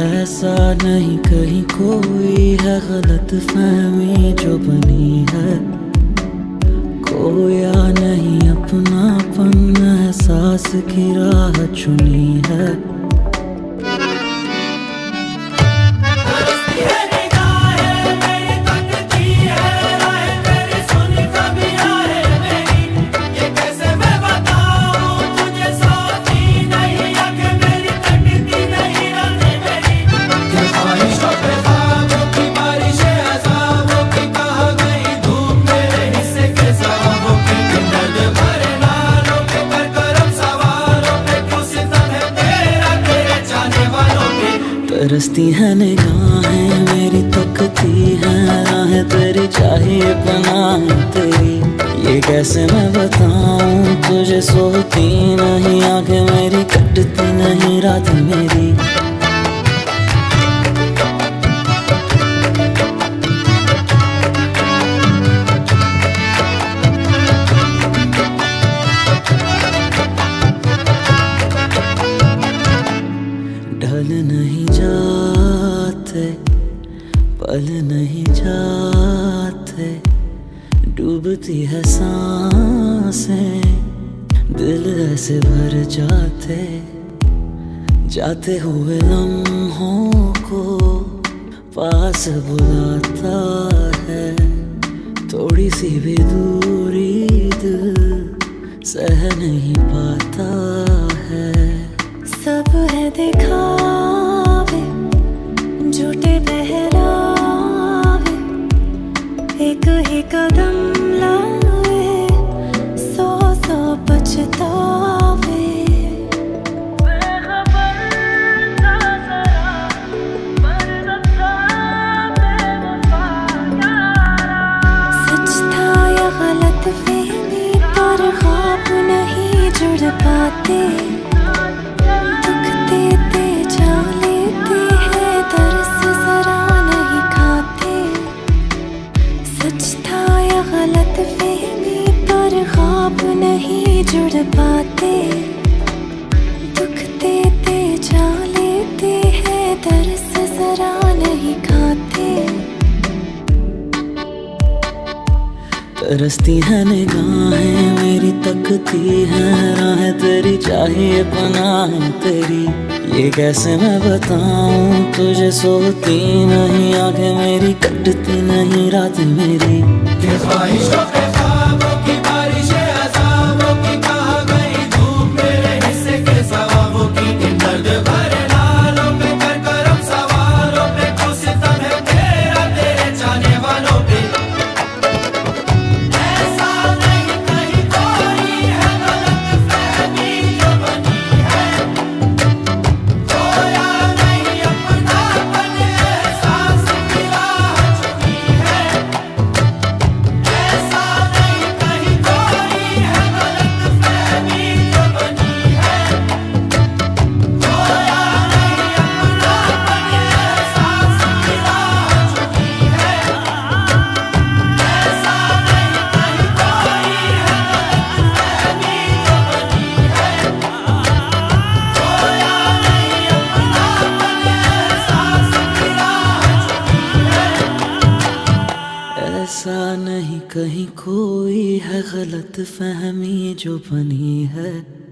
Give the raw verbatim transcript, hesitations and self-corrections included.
ऐसा नहीं कहीं कोई है गलत फहमी जो बनी है, खोया नहीं अपनापन एहसास की राह चुनी है। तरसती है निगाहें मेरी, तकती है राहें तेरी, चाहिए पनाह तेरी। ये कैसे मैं बताऊं तुझे, सोती नहीं आंखें मेरी, कटती नहीं रात मेरी। ढल नहीं जाते पल नहीं जाते, डूबती है सांसें दिल ऐसे भर जाते, जाते हुए लम्हों को पास बुलाता है। थोड़ी सी भी दूरी दिल सह नहीं पाता है। सब है दिखावे झूठे पहरावे, एक ही कदम लाए सौ सौ पछतावे। सच था या गलत फहमी, पर ख्वाब नहीं जुड़ पाते। गलत फहमी पर ख्वाब नहीं जुड़ पाते, दुख देते जा लेते हैं दर्स जरा नहीं खाते। तरसती है निगाहें मेरी, तकती है राहें तेरी, चाहिए पनाह तेरी। ये कैसे मैं बताऊं तुझे, सोती नहीं आंखें मेरी, कटती नहीं रात मेरी। ख्वाहिशों पे ख्वाबों की बारिशें अज़ाबों की, कहाँ गई धूप मेरे हिस्से के सवाबों की। इन दर्द भरे नालों पे कर करम सवारों पे, तू सितम है तेरा तेरे जाने वालों पे। ऐसा नहीं कहीं कोई है गलत फहमी जो बनी है, खोया नहीं अपनापन एहसास की राह चुनी है। ऐसा नहीं कहीं कोई है गलत फहमी जो बनी है।